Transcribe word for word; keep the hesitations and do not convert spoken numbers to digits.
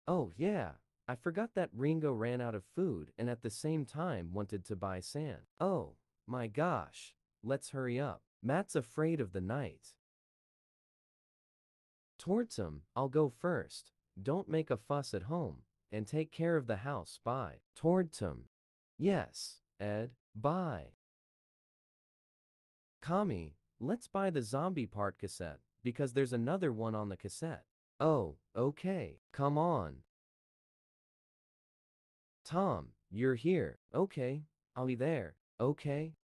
Oh, yeah. I forgot that Ringo ran out of food and at the same time wanted to buy sand. Oh, my gosh. Let's hurry up. Matt's afraid of the night. Tordtom, I'll go first. Don't make a fuss at home, and take care of the house. Bye. Tordtom. Yes, Ed. Bye. Kami, let's buy the zombie part cassette, because there's another one on the cassette. Oh, okay. Come on. Tom, you're here. Okay, I'll be there. Okay.